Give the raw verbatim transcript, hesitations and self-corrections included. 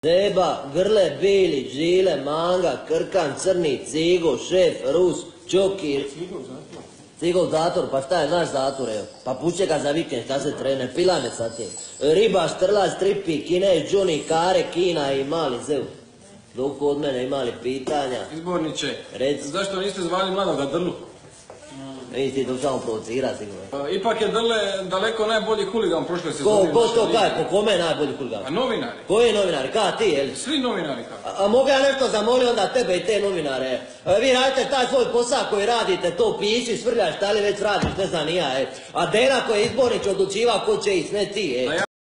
Zeba, Grle, Bili, Žile, Manga, Krkan, Crni, Cigo, Šef, Rus, Čoki. Cigo u zator, pa šta je naš zator, evo. Pa puće ga za vikend, šta se trene, pilane sad je. Riba, Štrla, Stripi, Kinez, Džuni, Kare, Kina i Mali Zev. Dok od mene imali pitanja. Izborniče, Reci. zašto niste zvali mladoga Drlu? Vidi ti to samo provocira sigurno. Ipak je Drle daleko najbolji huligan prošle sezone. Ko, ko to kaže, po kome je najbolji huligan? A novinari? Koji novinari, kada ti, jel? Svi novinari kako? A, a mogu ja nešto zamoliti onda tebe i te novinare? E, vi radite taj svoj posao koji radite, to piši, svrljaš, šta li već radiš, ne znam ni ja, e. A Dena koji je izbornić odlučiva ko će ići, ne ti, e.